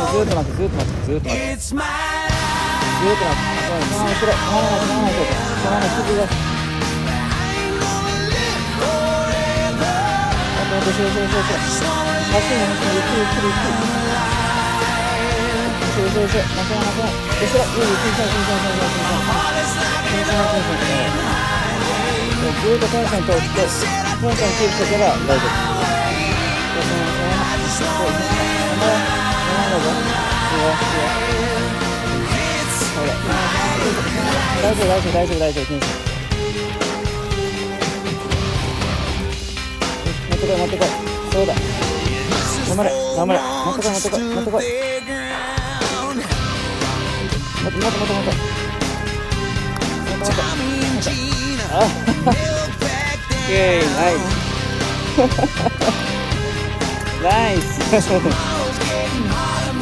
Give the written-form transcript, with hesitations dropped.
ずっと待って、ずっと待って、ずっと待って。ずっと待って。止まらない、止まらない、止まらない、すぐが。待って、後ろ。走るの、ゆっくり、ゆっくり。後ろ。待てない。後ろ、ゆっくり、ずっとテンション通して、テンションキープしておけば大丈夫。大丈夫、テンション。持ってこい。そうだ。頑張れ。持ってこい。もっと。あイエーイ、ナイス。